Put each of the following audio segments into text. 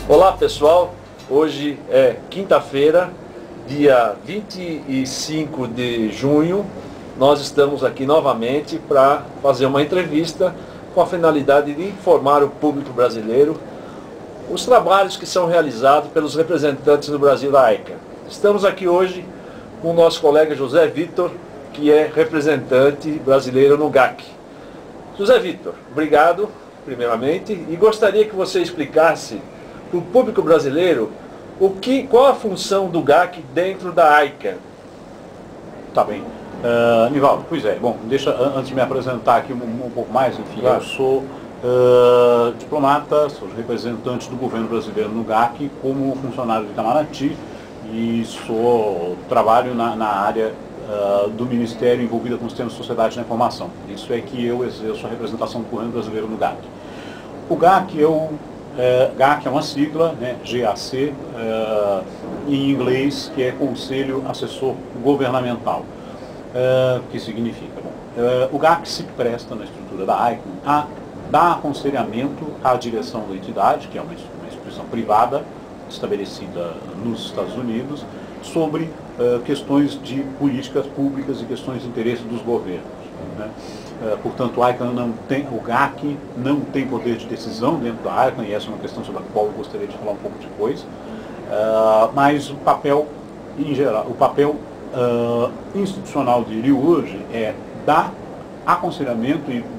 Olá pessoal, hoje é quinta-feira, dia 25 de junho. Nós estamos aqui novamente para fazer uma entrevista com a finalidade de informar o público brasileiro os trabalhos que são realizados pelos representantes do Brasil da ICANN. Estamos aqui hoje com o nosso colega José Vitor, que é representante brasileiro no GAC. José Vitor, obrigado primeiramente, e gostaria que você explicasse para o público brasileiro qual a função do GAC dentro da ICANN. Tá bem. Nivaldo, pois é, bom, deixa, antes de me apresentar aqui um pouco mais, enfim, claro. Eu sou diplomata, sou representante do governo brasileiro no GAC como funcionário de Itamaraty e trabalho na área do Ministério envolvida com os temas de sociedade da informação. Isso é que eu exerço a representação do governo brasileiro no GAC. O GAC GAC é uma sigla, né, GAC, em inglês, que é Conselho Assessor Governamental. Que significa? Bom, o GAC se presta na estrutura da ICANN a dar aconselhamento à direção da entidade, que é uma instituição privada estabelecida nos Estados Unidos, sobre questões de políticas públicas e questões de interesse dos governos, né? Portanto, o GAC não tem poder de decisão dentro da ICANN, e essa é uma questão sobre a qual eu gostaria de falar um pouco depois, mas o papel, em geral, o papel institucional dele hoje é dar aconselhamento e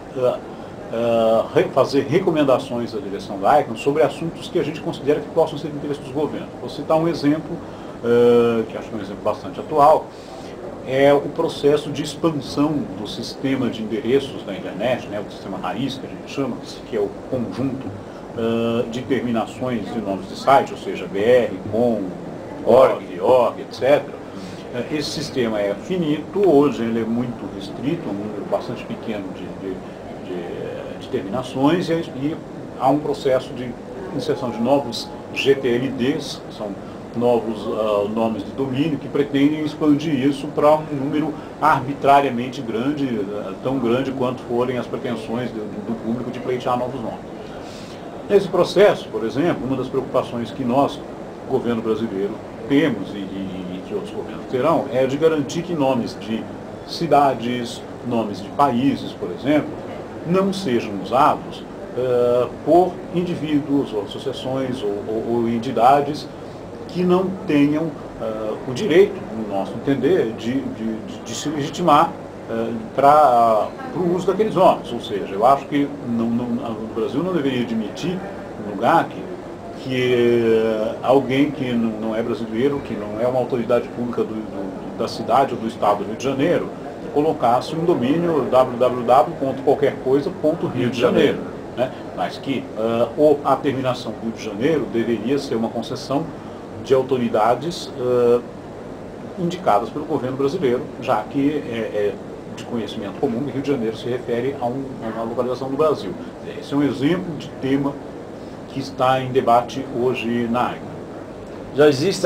fazer recomendações à direção da ICANN sobre assuntos que a gente considera que possam ser de interesse dos governos. Vou citar um exemplo, que acho que é um exemplo bastante atual, é o processo de expansão do sistema de endereços da internet, né, o sistema raiz que a gente chama, que é o conjunto de terminações de nomes de site, ou seja, BR, .com, .org, etc. Esse sistema é finito, hoje ele é muito restrito, um número bastante pequeno de terminações, e há um processo de inserção de novos GTLDs, que são novos nomes de domínio, que pretendem expandir isso para um número arbitrariamente grande, tão grande quanto forem as pretensões do público de pleitear novos nomes. Nesse processo, por exemplo, uma das preocupações que nós, governo brasileiro, temos e que outros governos terão, é de garantir que nomes de cidades, nomes de países, por exemplo, não sejam usados por indivíduos ou associações ou entidades que não tenham o direito, no nosso entender, de se legitimar para o uso daqueles nomes. Ou seja, eu acho que o Brasil não deveria admitir no GAC que alguém que não é brasileiro, que não é uma autoridade pública da cidade ou do estado do Rio de Janeiro, colocasse um domínio www.qualquercoisa.rio de Janeiro, né? Mas que a terminação Rio de Janeiro deveria ser uma concessão de autoridades indicadas pelo governo brasileiro, já que é de conhecimento comum que Rio de Janeiro se refere a uma localização do Brasil. Esse é um exemplo de tema que está em debate hoje na ICANN. Já existe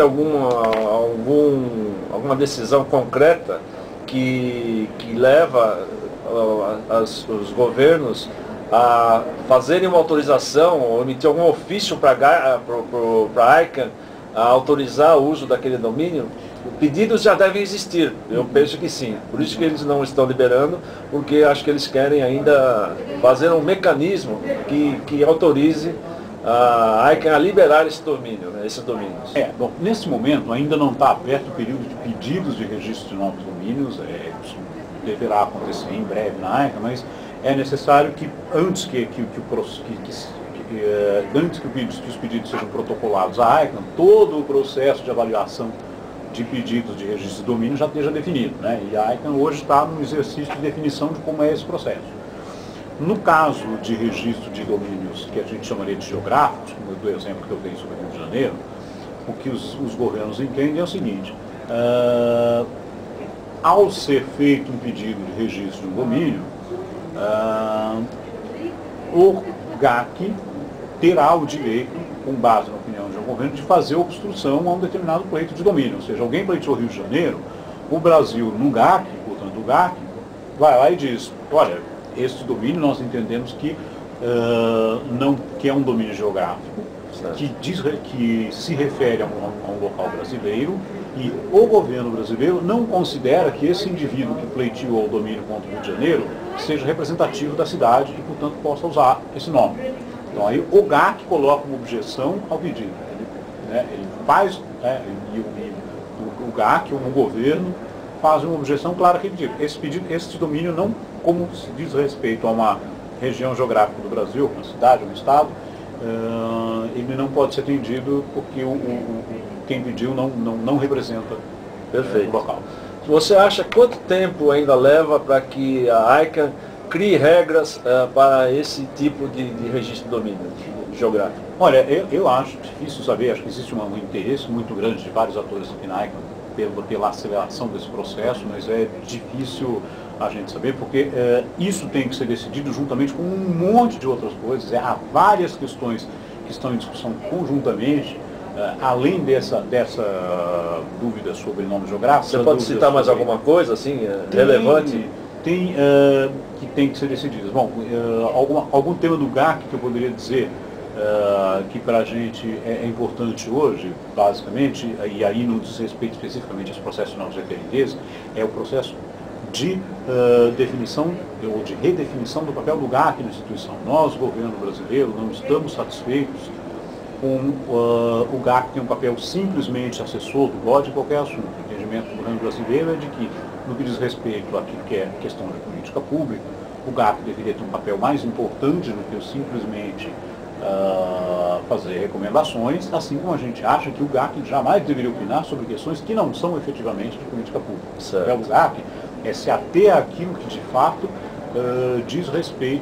alguma decisão concreta que leva os governos a fazerem uma autorização ou emitir algum ofício para a ICANN a autorizar o uso daquele domínio? Pedidos já devem existir, eu penso que sim. Por isso que eles não estão liberando, porque acho que eles querem ainda fazer um mecanismo que autorize a ICANN a liberar esse domínio, né, esses domínios. Bom, nesse momento ainda não está aberto o período de pedidos de registro de novos domínios, isso deverá acontecer em breve na ICANN, mas é necessário que antes que os pedidos sejam protocolados à ICANN, todo o processo de avaliação de pedidos de registro de domínio já esteja definido, né? E a ICANN hoje está no exercício de definição de como é esse processo. No caso de registro de domínios que a gente chamaria de geográficos, como do exemplo que eu dei sobre o Rio de Janeiro, o que os governos entendem é o seguinte: ao ser feito um pedido de registro de um domínio, o GAC terá o direito, com base na opinião de um governo, de fazer obstrução a um determinado pleito de domínio. Ou seja, alguém pleiteou Rio de Janeiro, o Brasil no GAC, portanto o GAC, vai lá e diz: olha, este domínio nós entendemos que que é um domínio geográfico, Certo. que se refere a um local brasileiro, e o governo brasileiro não considera que esse indivíduo que pleiteou o domínio contra o Rio de Janeiro seja representativo da cidade e, portanto, possa usar esse nome. Então aí o GAC coloca uma objeção ao pedido. Ele faz, e o GAC, o governo, faz uma objeção clara que esse domínio não, como se diz respeito a uma região geográfica do Brasil, uma cidade, um estado, ele não pode ser atendido porque quem pediu não representa Perfeito. o local. Você acha quanto tempo ainda leva para que a ICANN crie regras para esse tipo de registro de domínio geográfico? Olha, eu acho difícil saber, acho que existe um interesse muito grande de vários atores aqui na ICANN pela aceleração desse processo, mas é difícil a gente saber, porque isso tem que ser decidido juntamente com um monte de outras coisas. Há várias questões que estão em discussão conjuntamente, além dessa dúvida sobre nome geográfico. Você pode citar mais alguma coisa assim, relevante? Que tem que ser decididas. Bom, algum tema do GAC que eu poderia dizer que para a gente é importante hoje, basicamente, e aí não diz respeito especificamente aos processos de novos referendês, é o processo de definição ou de redefinição do papel do GAC na instituição. Nós, governo brasileiro, não estamos satisfeitos com o GAC tem um papel simplesmente assessor do BOD em qualquer assunto. O entendimento do governo brasileiro é de que, no que diz respeito àquilo que é questão de política pública, o GAC deveria ter um papel mais importante do que simplesmente fazer recomendações, assim como a gente acha que o GAC jamais deveria opinar sobre questões que não são efetivamente de política pública. Certo. O papel do GAC é se ater àquilo que de fato diz respeito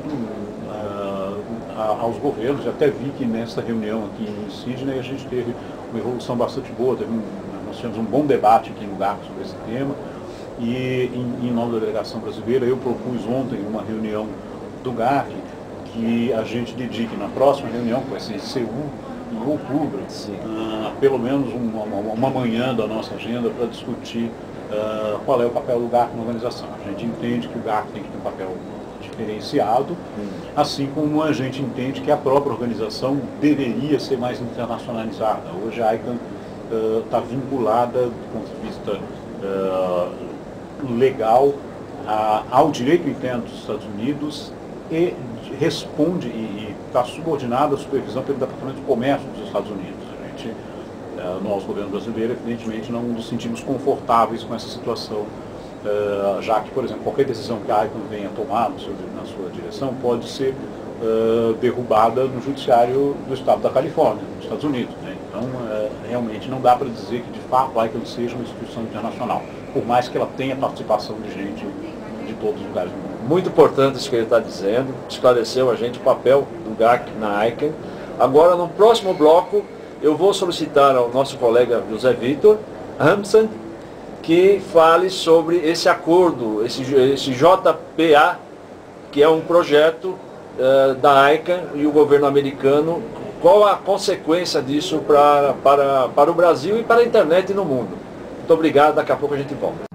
aos governos. Eu até vi que nessa reunião aqui em Sydney a gente teve uma evolução bastante boa, nós tivemos um bom debate aqui no GAC sobre esse tema, e em nome da delegação brasileira eu propus ontem uma reunião do GAC que a gente dedique na próxima reunião, que vai ser em Seul, em outubro, pelo menos uma manhã da nossa agenda para discutir qual é o papel do GAC na organização. A gente entende que o GAC tem que ter um papel diferenciado, assim como a gente entende que a própria organização deveria ser mais internacionalizada. Hoje a ICANN está vinculada, do ponto de vista legal, ao direito interno dos Estados Unidos e responde e está subordinada à supervisão pelo Departamento de Comércio dos Estados Unidos. Nós, governo brasileiro, evidentemente não nos sentimos confortáveis com essa situação, já que, por exemplo, qualquer decisão que a ICANN venha tomar na sua direção pode ser derrubada no judiciário do estado da Califórnia, nos Estados Unidos. Então, realmente não dá para dizer que, de fato, a ICANN seja uma instituição internacional, por mais que ela tenha participação de gente de todos os lugares do mundo. Muito importante isso que ele está dizendo, esclareceu a gente o papel do GAC na ICANN. Agora, no próximo bloco, eu vou solicitar ao nosso colega José Vitor Hampson que fale sobre esse acordo, esse JPA, que é um projeto da ICANN e o governo americano. Qual a consequência disso para o Brasil e para a internet no mundo? Muito obrigado, daqui a pouco a gente volta.